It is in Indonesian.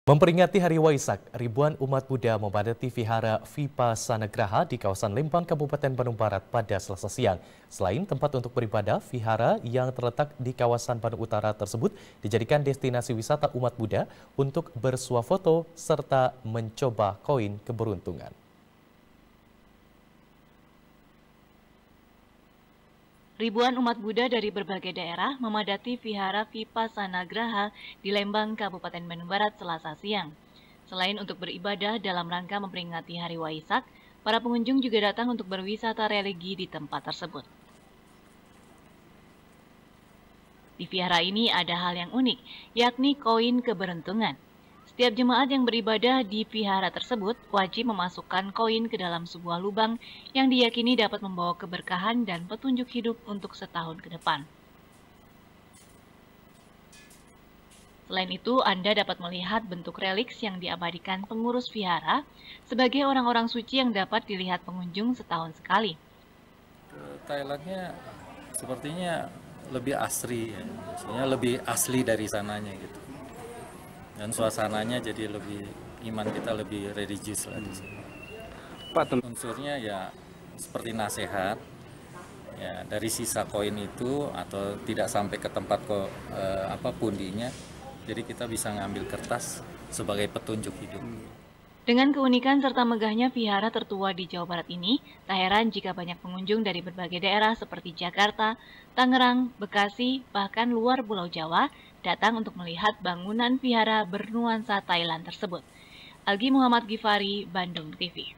Memperingati Hari Waisak, ribuan umat Buddha memadati Vihara Vipasanagraha di kawasan Lembang, Kabupaten Bandung Barat pada Selasa siang. Selain tempat untuk beribadah, vihara yang terletak di kawasan Bandung Utara tersebut dijadikan destinasi wisata umat Buddha untuk bersuah foto serta mencoba koin keberuntungan. Ribuan umat Buddha dari berbagai daerah memadati Vihara Vipasanagraha di Lembang, Kabupaten Bandung Barat, Selasa siang. Selain untuk beribadah dalam rangka memperingati Hari Waisak, para pengunjung juga datang untuk berwisata religi di tempat tersebut. Di vihara ini ada hal yang unik, yakni koin keberuntungan. Setiap jemaat yang beribadah di vihara tersebut wajib memasukkan koin ke dalam sebuah lubang yang diyakini dapat membawa keberkahan dan petunjuk hidup untuk setahun ke depan. Selain itu, Anda dapat melihat bentuk reliks yang diabadikan pengurus vihara sebagai orang-orang suci yang dapat dilihat pengunjung setahun sekali. Thailandnya sepertinya lebih asri, ya. Maksudnya lebih asli dari sananya gitu. Dan suasananya jadi lebih, iman kita lebih religius lah di sini. Pak, unsurnya ya seperti nasihat, ya dari sisa koin itu atau tidak sampai ke tempat pundinya, jadi kita bisa ngambil kertas sebagai petunjuk hidup. Dengan keunikan serta megahnya vihara tertua di Jawa Barat ini, tak heran jika banyak pengunjung dari berbagai daerah seperti Jakarta, Tangerang, Bekasi, bahkan luar Pulau Jawa datang untuk melihat bangunan vihara bernuansa Thailand tersebut. Algi Muhammad Gifari, Bandung TV.